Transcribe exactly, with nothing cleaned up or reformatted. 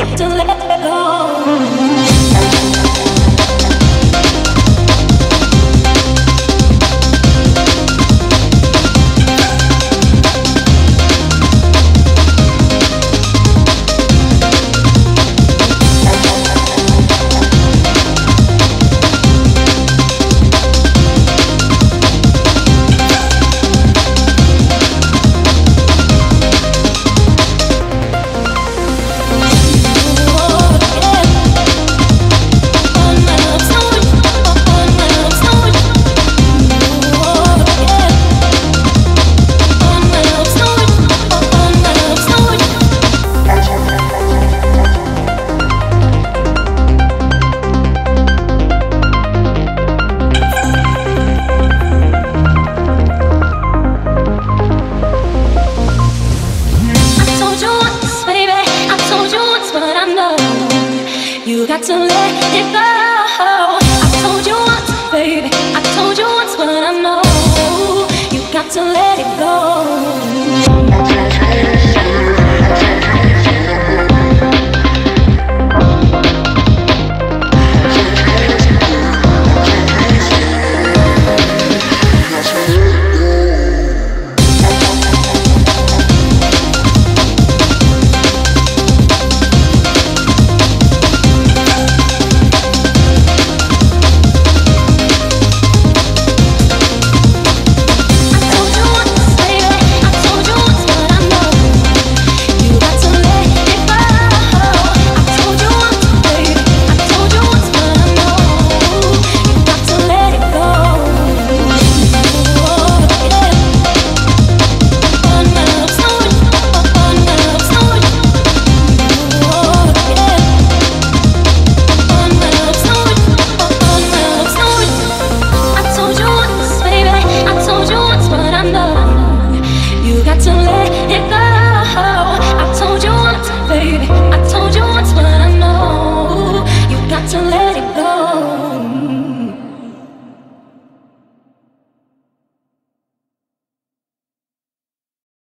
to let go. You got to let it go. I told you once, baby. I told you once, but I know you got to let it go.